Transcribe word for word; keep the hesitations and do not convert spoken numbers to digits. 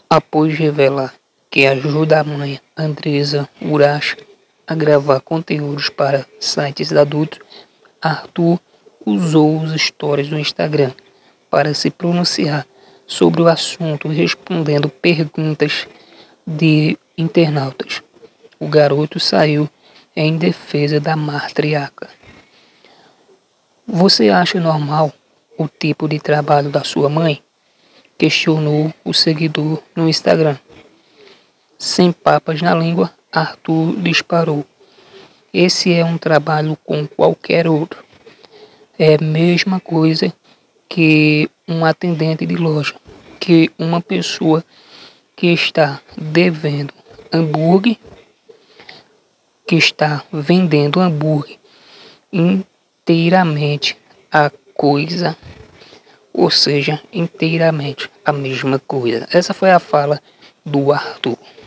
Após revelar que ajuda a mãe Andressa Urach a gravar conteúdos para sites adultos, Arthur usou os stories do Instagram para se pronunciar sobre o assunto, respondendo perguntas de internautas. O garoto saiu em defesa da matriarca. Você acha normal o tipo de trabalho da sua mãe? Questionou o seguidor no Instagram. Sem papas na língua, Arthur disparou. Esse é um trabalho como qualquer outro. É a mesma coisa que um atendente de loja, que uma pessoa que está devendo hambúrguer, que está vendendo hambúrguer inteiramente a coisa, ou seja, inteiramente a mesma coisa. Essa foi a fala do Arthur.